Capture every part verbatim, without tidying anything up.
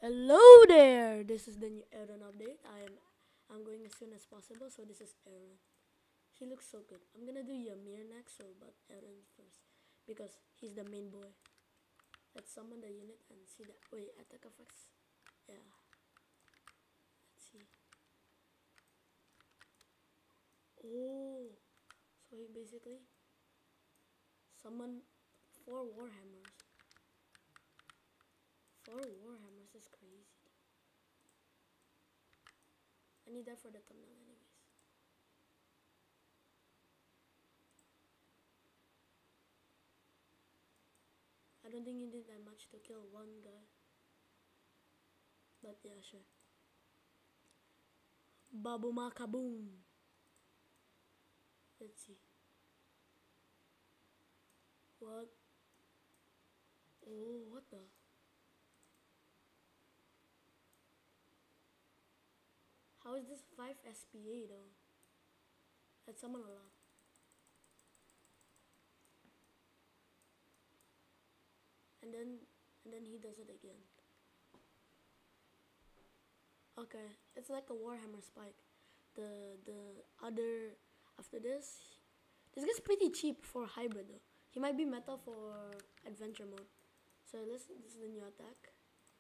Hello there. This is the new Aaron update. I am I'm going as soon as possible. So this is Aaron. He looks so good. I'm gonna do Ymir next, so but Aaron first because he's the main boy. Let's summon the unit and see that. Wait, attack effects. Yeah. Let's see. Oh, so he basically summon four Warhammers. Four Warhammers is crazy. I need that for the thumbnail anyways. I don't think you need that much to kill one guy. But yeah, sure. Babuma kaboom. Let's see. What? Oh, what the? How is this five S P A though? That's summon a lot. And then and then he does it again. Okay, it's like a Warhammer spike. The the other after this, this guy's pretty cheap for hybrid though. He might be meta for adventure mode. So this this is the new attack.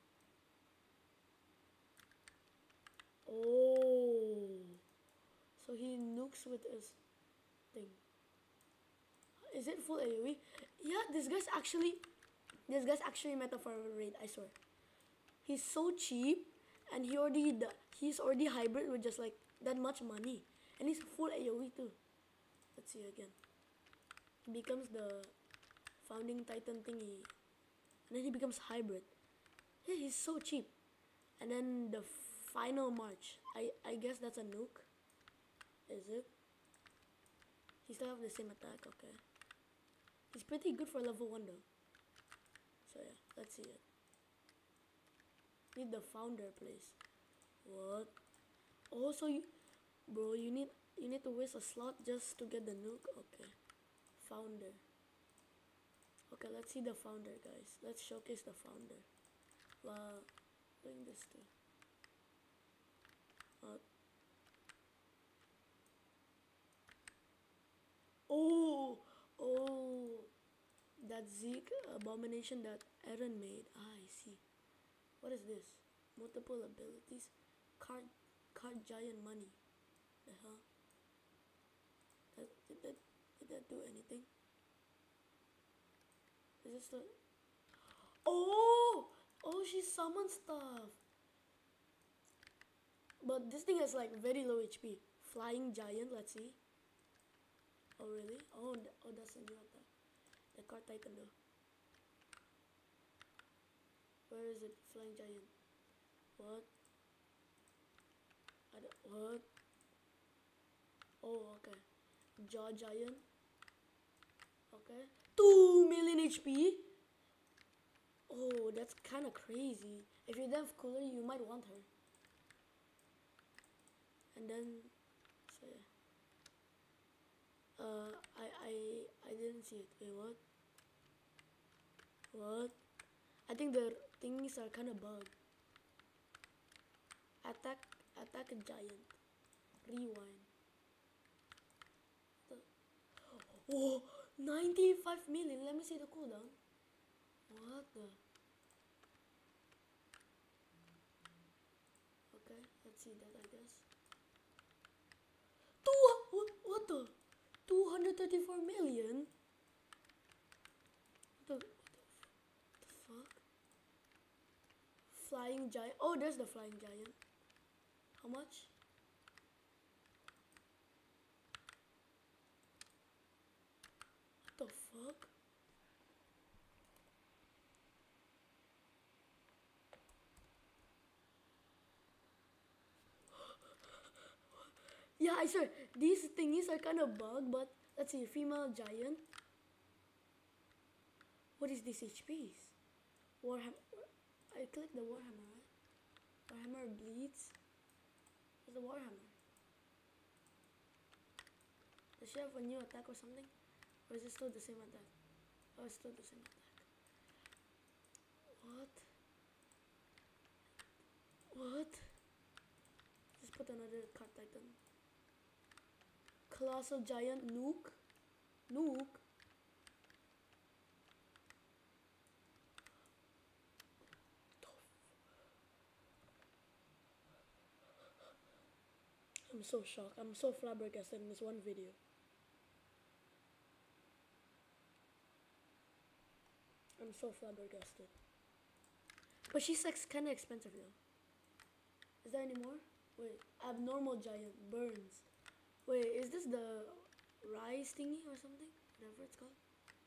Oh, so he nukes with his thing. Is it full AoE? Yeah, this guy's actually this guy's actually meta for a raid. I swear. He's so cheap, and he already he's already hybrid with just like that much money, and he's full AoE too. Let's see again. He becomes the founding titan thingy, and then he becomes hybrid. Yeah, he's so cheap. And then the final march. I I guess that's a nuke. Is it? He still have the same attack. Okay. He's pretty good for level one though. So yeah, let's see it. Need the founder place. What? Oh, so you, bro, you need you need to waste a slot just to get the nuke. Okay, founder. Okay, let's see the founder, guys. Let's showcase the founder. While doing this too. Uh, oh, oh, that Zeke abomination that Aaron made. Ah, I see. What is this? Multiple abilities. Card, card giant money. The hell? That, did that did that do anything? Is this the? Oh, oh, she summoned stuff. But this thing has like very low H P. Flying giant. Let's see. Oh really? Oh, oh, that's a new attack. The card titan though. Where is it? Flying giant. What? I don't, what? Oh, okay. Jaw giant. Okay. two million H P? Oh, that's kind of crazy. If you're that cooler, you might want her. And then, so yeah. Uh, I, I, I didn't see it. Wait, what? What? I think the things are kind of bugged. Attack, attack a giant. Rewind. The, oh, ninety-five million. Let me see the cooldown. What the? Okay, let's see that, I guess. Two, what, what the? two hundred thirty-four million? What the, what the, the fuck? Flying giant. Oh, there's the flying giant. How much? What the fuck? Yeah, I swear, these thingies are kind of bugged, but let's see, female giant. What is this H Ps? Warhammer. I click the Warhammer, right? Warhammer bleeds. Where's the Warhammer? Does she have a new attack or something? Or is it still the same attack? Oh, it's still the same attack. What? What? Just put another card titan. Colossal giant nuke? Nuke? I'm so shocked. I'm so flabbergasted in this one video. I'm so flabbergasted. But she's like kind of expensive though. Is there any more? Wait, abnormal giant burns. Wait, is this the rise thingy or something? Whatever it's called.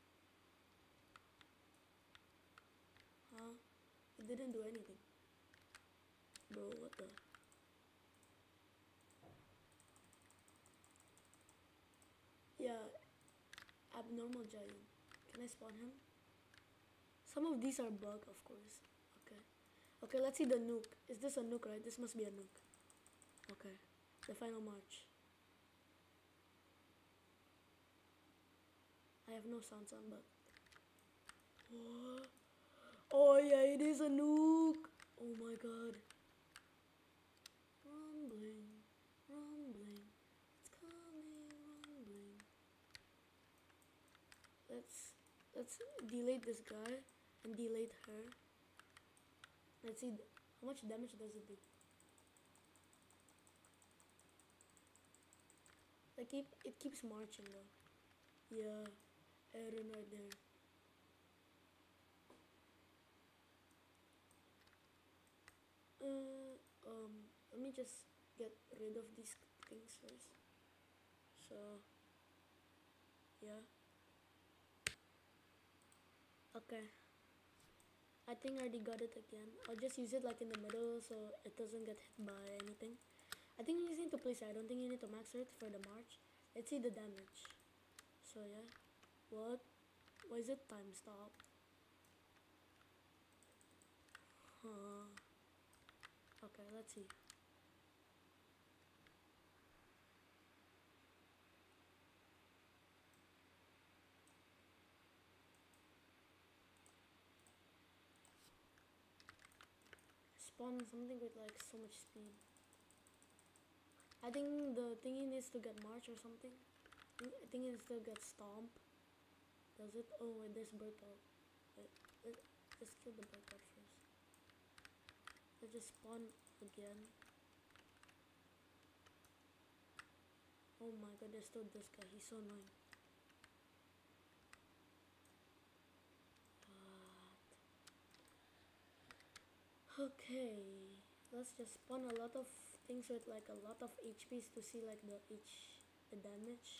Huh? It didn't do anything. Bro, what the? Yeah, abnormal giant. Can I spawn him? Some of these are bug, of course. Okay. Okay, let's see the nuke. Is this a nuke, right? This must be a nuke. Okay. The final march. I have no sounds on, but... What? Oh yeah, it is a nuke! Oh my god. Rumbling, rumbling. It's coming, rumbling. Let's... Let's delete this guy and delete her. Let's see how much damage does it do. Like it, it keeps marching though. Yeah, Eren right there. Uh, um, let me just get rid of these things first. So, yeah. Okay. I think I already got it again. I'll just use it like in the middle so it doesn't get hit by anything. I think you just need to place it. I don't think you need to max it for the march. Let's see the damage. So yeah. What? Why is it time stop? Huh. Okay, let's see. Spawn something with like so much speed. I think the thingy needs to get march or something. I think it needs to get stomp. Does it? Oh wait, there's bird out. Wait, let, let's kill the bird out first. Let's just spawn again. Oh my god, there's still this guy. He's so annoying. What? Okay, let's just spawn a lot of things with like a lot of H Ps to see like the H the damage.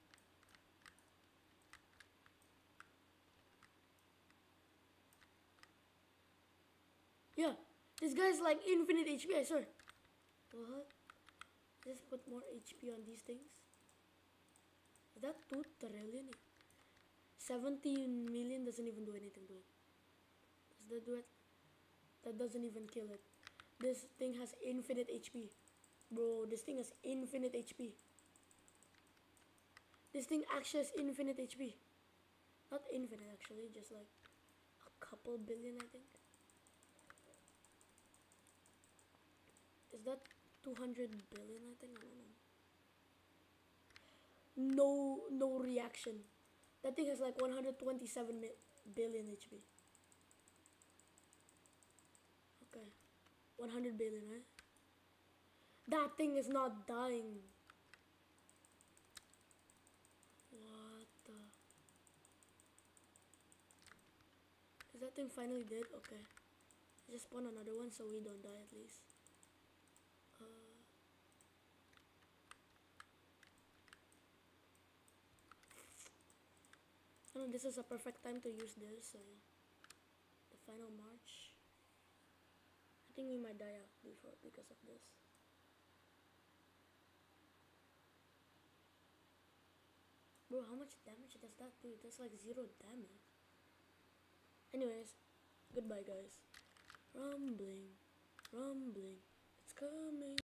Yeah, this guy's like infinite H P, I swear. What? Just put more H P on these things. Is that two trillion? seventy million doesn't even do anything to it. Does that do it? That doesn't even kill it. This thing has infinite H P. Bro, this thing has infinite H P. This thing actually has infinite H P. Not infinite actually, just like a couple billion I think. Is that two hundred billion I think? I don't know. No, no reaction. That thing has like one hundred twenty-seven billion H P. Okay. one hundred billion, right? That thing is not dying. What the? Is that thing finally dead? Okay. Just spawn another one so we don't die at least. Uh, I know this is a perfect time to use this, so yeah. The final march. I think we might die out before because of this. Bro, how much damage does that do? That's like zero damage. Anyways, goodbye guys. Rumbling, rumbling, it's coming.